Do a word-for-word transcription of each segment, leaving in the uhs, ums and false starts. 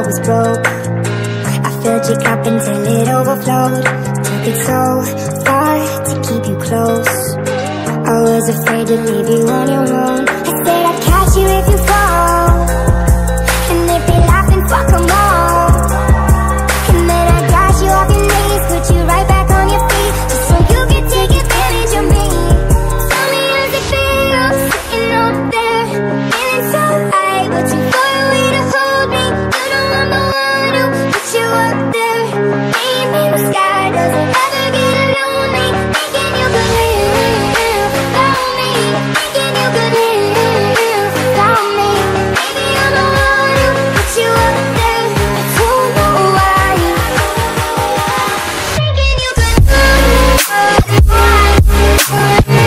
was broke. I filled your cup until it overflowed. Took it so far to keep you close. I was afraid to leave you on your own. I said I'd catch you if you fall, and if they laugh then fuck 'em all. And then I got you off your knees, put you right back on your feet, just so you could take advantage of me. Tell me how's it feel, sitting up there, feeling so high, but too far away to hold me. You know I'm the one who put you up there. Name in the sky, does it ever get lonely? Thinking you could live without me, thinking you could live without me. Maybe I'm the one who put you up there. I don't know why. Thinking you could live without me.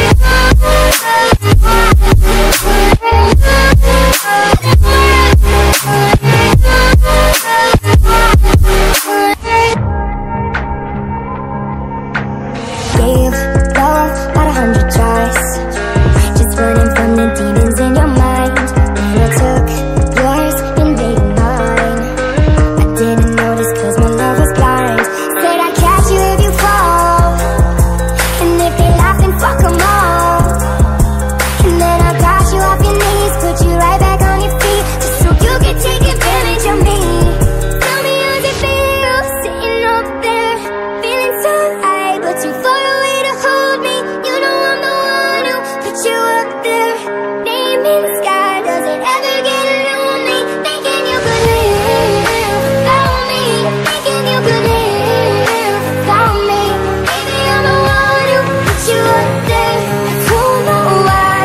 Gave love about a hundred tries, just running from the demons in your mind. And I took yours and made mine. I didn't notice cause my love was blind. Said I'd catch you if you fall, and if they laugh then fuck 'em all. And then I got you off your knees, put you right back on your feet, just so you could take advantage of me. Tell me how's it feel, sitting up there, feeling so high, but too far away to hold me. You know I'm the one who put you up there. Name in the sky, does it ever get lonely? Thinking you could live without me, thinking you could live without me. Maybe I'm the one who put you up there. I don't know why.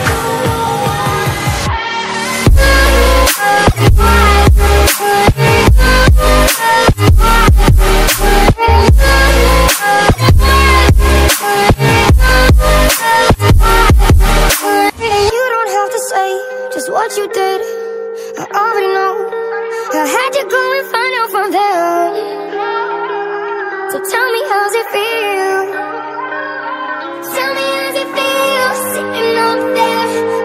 You don't have to say just what you did, I already know. I had to go and find out from them. So tell me how's it feel, tell me how's it feel, sitting up there,